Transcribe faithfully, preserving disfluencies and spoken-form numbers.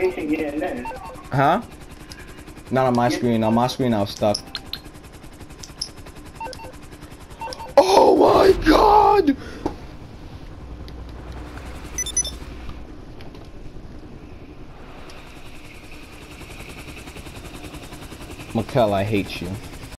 Huh? Not on my screen. On my screen, I was stuck. Oh my god! Mikkel, I hate you.